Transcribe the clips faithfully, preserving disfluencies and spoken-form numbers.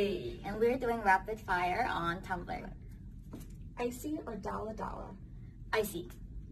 Itzy. And we're doing rapid fire on Tumblr. Icy or Dala Dala? Icy.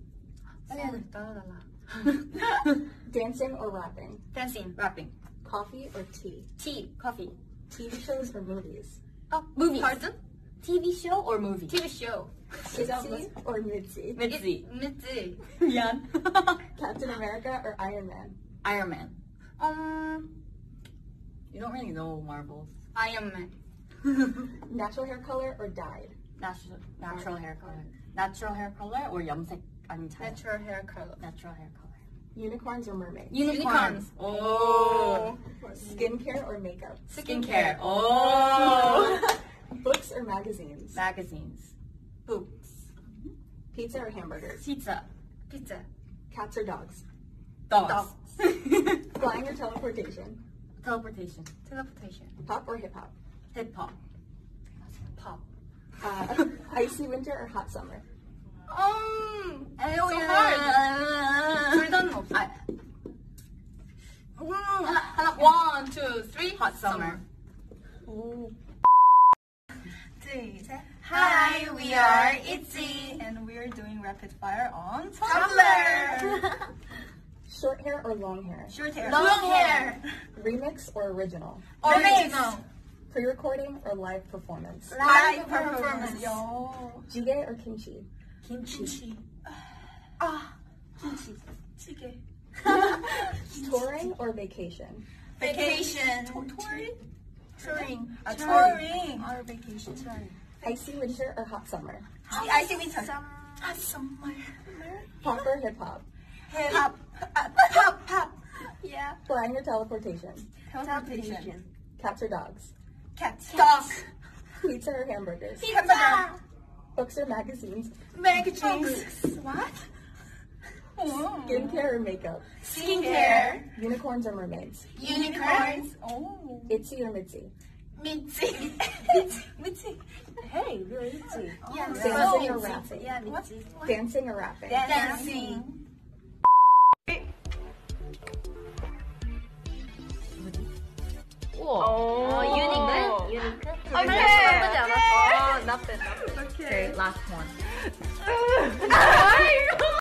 Dancing or rapping? Dancing, rapping. Coffee or tea? Tea, coffee. T V shows or movies? Oh, movies. Pardon? T V show or movie? T V show. Itzy or Mitzi? Mitzi. Itzy. Yan. Captain America or Iron Man? Iron Man. Um, You don't really know Marvels. Iron Man. Natural hair color or dyed? Natural, natural hair color. Natural hair color or 염색 아닌 잘. Natural hair color. Natural hair color. Unicorns or mermaids? Unicorns. Oh. Skincare or makeup? Skincare. Oh. Books or magazines? Magazines. Books. Pizza or hamburgers? Pizza. Pizza. Cats or dogs? Dogs. Flying or teleportation? Teleportation. Teleportation. Pop or hip hop? Hip hop. Pop. Uh, icy winter or hot summer? Um, So hard. 둘 다는 없어. 아, 하나, one, two, three. hot summer. 시작. Hi, we are Itzy. and we're doing rapid fire on Tumblr. Short hair or long hair? Short hair. Long hair. Remix or original? Original. Pre-recording or live performance? Live performance. Yo. Jjigae or kimchi? Kimchi. 아, 김치. 찌개. Touring or vacation? Vacation. touring? Touring. 아, touring. Our vacation. Touring. Icy winter or hot summer? Icy winter. Hot summer. Pop or hip hop? Hip hop. Pop. Pop. Yeah. Flying or teleportation? Teleportation. Cats or dogs? Cats. Dog. Pizza or hamburgers? Pizza. Books or magazines? Magazines. What? Skincare or makeup? Skincare. Unicorns or mermaids? Unicorns. Oh. Itzy or Mitzi? Mitzi. Mitzi. Hey, we're Itzy. Yeah. Dancing or rapping? Yeah, Mitzi. Dancing or rapping? Dancing. 우와. 어, 유니크? 유니크? 오케이. 나쁘지 않았어. 어, not bad, not bad. Okay. Okay, last one.